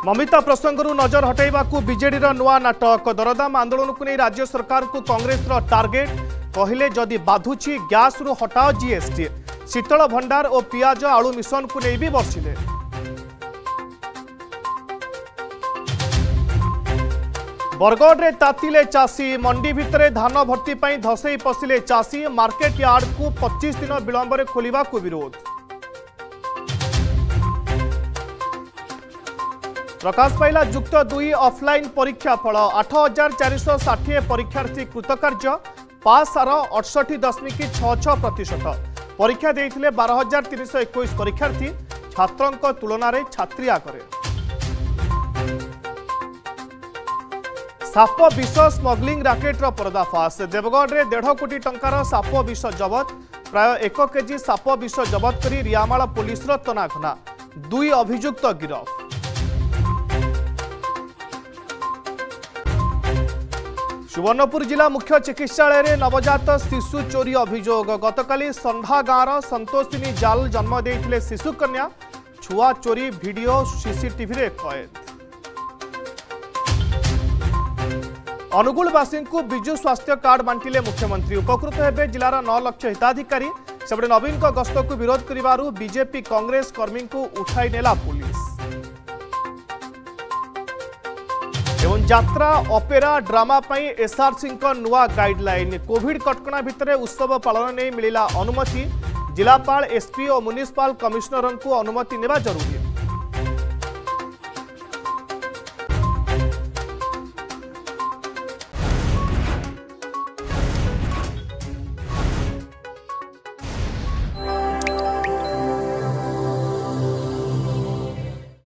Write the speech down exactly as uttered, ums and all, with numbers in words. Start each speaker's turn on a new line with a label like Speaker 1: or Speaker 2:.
Speaker 1: ममिता प्रसंगरू नजर हटाइबाकू बीजेडी नुआ नाटक। दरदाम आंदोलन को नहीं राज्य सरकार को कांग्रेस टार्गेट। कहले जदि बाधुची गैस रु हटाओ जीएसटी। शीतल भंडार और पियाज आलू मिशन को नहीं भी बर्षिले। बरगढ़ तातिले चाषी। मंडी भितर धान भर्ती पर धसई पशिले चाषी। मार्केट यार्ड को पच्चीस दिन विलंब खोलने को विरोध। प्रकाश पाइला जुक्त दुई ऑफलाइन परीक्षा फल। आठ हजार चार षाठी परीक्षार्थी कृतकार्य। पास हार अड़सठ दशमिक छः छः प्रतिशत। परीक्षा देते बारह हजार तीन सौ एक परीक्षार्थी। छात्रों तुलन में छात्री आगे। साप विष स्मग्लिंग राकेटर पर्दाफाश। देवगढ़ में डेढ़ कोटी टंकार साप विष जबत। प्राय एक केजी साप विष जबत कर रियामाल पुलिस तनाघना। दुई अभियुक्त गिरफ। सुवर्णपुर जिला मुख्य चिकित्सालय में नवजात शिशु चोरी अभियोग। गतकाली संधा गाँव संतोषिनी जाल जन्म देते शिशु कन्या। छुआ चोरी वीडियो सीसीटीवी रे कैद। अनुगुलवासी को विजु स्वास्थ्य कार्ड बांटिले मुख्यमंत्री। उपकृत हेबे जिलार नौ लक्ष हिताधिकारी। सेबडे नवीन को गस्त को विरोध करिवारु बीजेपी कांग्रेस कर्मी को उठाई नेला पुलिस। एवं यात्रा ऑपेरा ड्रामा पई एसआरसी को नुआ गाइडलाइन। कोविड कटकणा भितर उत्सव पालन नहीं मिला अनुमति। जिलापाल एसपी और म्युनिसिपल कमिश्नर को अनुमति नेबा जरूरी।